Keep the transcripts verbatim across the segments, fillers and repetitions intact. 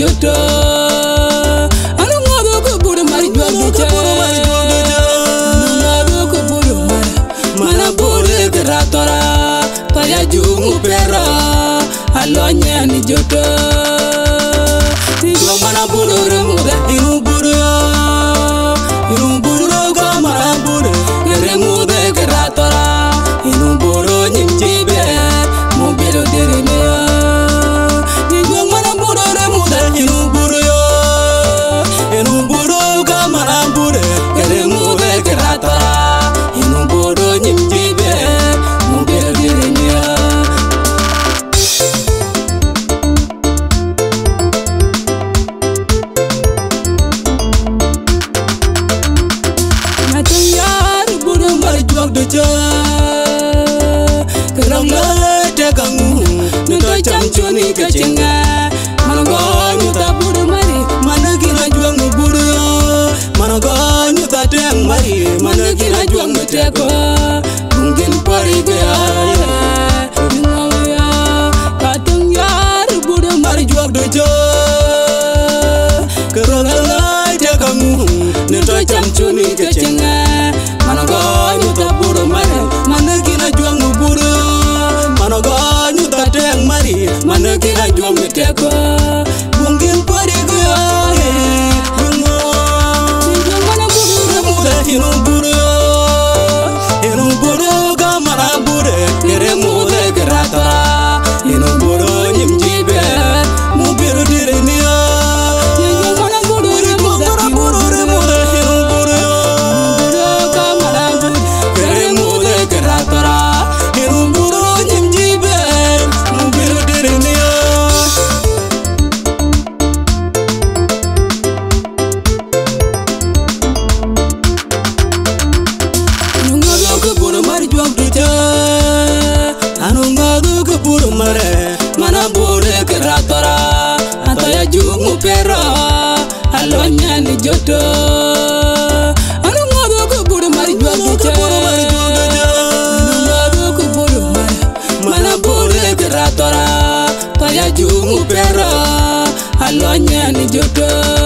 joto anu ngado ko buru mari jual duja anu ngado ko buru mari mana buru geratora taya jungu pera alonya ni joto tigo mana buru remuda inu buru inu buru ga mana buru remuda geratora inu buru nyimchibe mo bero derene tigo mana buru remuda inu buru inu buru ga mana buru remuda geratora inu buru nyimchibe mo bero derene duja kerang le tegangu nuto chamchoni kechenga manogo nyuta buru mari managi na juang buru manogo nyuta teng mari managi na juang teko mungkin pari gaya ya katung yar buru mari juang duja kerang le tegangu nuto chamchoni kechenga manogo nyuta buru mari managi na juang buru manogo nyuta teng mari managi na juang teko mungkin pari gaya bungo mana buru remuda hinu buru hinu buru ga mana buru remuda gerata hinu buru nyimjibe mu biru direnia mana buru remuda buru remuda hinu buru mana buru geratora ataya jungu pera alonya ni joto anu ngado ko buru mari jual duja anu ngado ko buru mari mana buru geratora ataya jungu pera alonya ni joto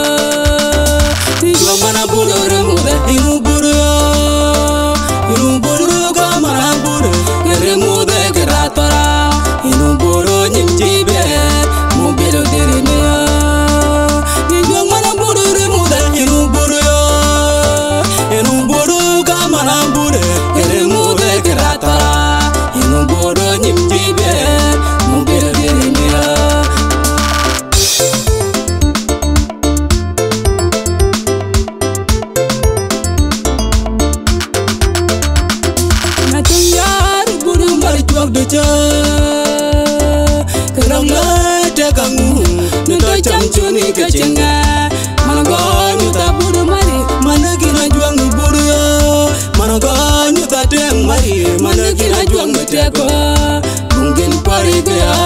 tigo mana buru remuda inu buru inu buru ga mana buru remuda geratora inu buru nyimjibe mo bero derene tigo mana buru remuda inu buru inu buru ga mana buru remuda geratora inu buru nyimjibe mo bero derene kerang le tegangu nuto chamchoni kechenga manogo nyuta buru mari managi na juang buru manogo nyuta teng mari managi na juang teko mungkin pari gaya